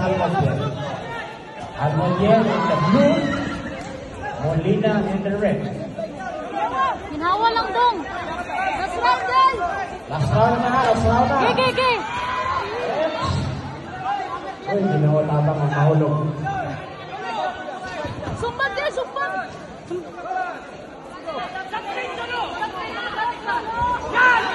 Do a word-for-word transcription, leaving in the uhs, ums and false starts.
Almodiel. Almodiel in the blue, Molina in the red. Ginawa lang dong. Last round din. Last round na, last round na. Ge, ge, ge. Uy, ginawa tabang ang mahulog. Sumpat din, sumpat. Yan!